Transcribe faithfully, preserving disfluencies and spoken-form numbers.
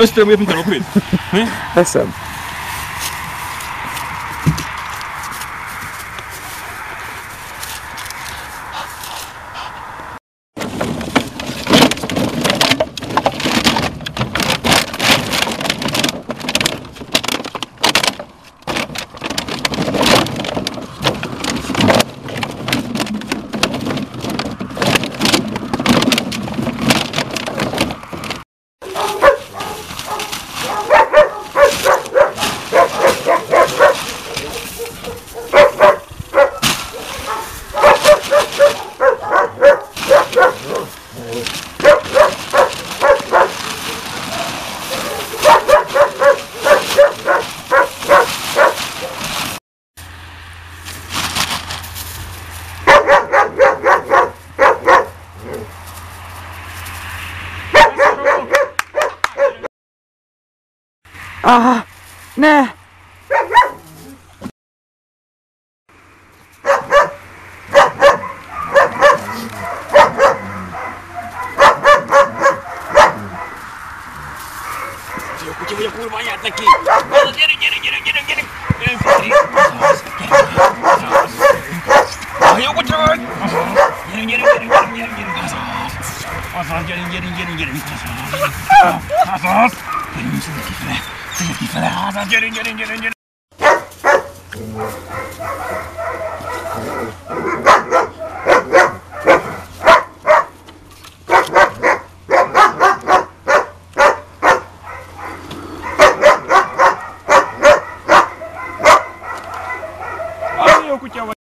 Ösztönöm, hogy mit akarok mit? Eszem. Ah, ne! Jó kutya vagy a kurva anyát neki! Gyere, gyere, gyere, gyere, gyere! Gyere, Pati! Ah, jó kutya vagy! Gyere, gyere, gyere, gyere, gyere, gyere! Azaz, gyere, gyere, gyere, gyere! Azaz! Gyerünk, szedjük kifele! Szedjük kifele! Azaz, gyere, gyere, gyere, gyere! Jó kutya vagy!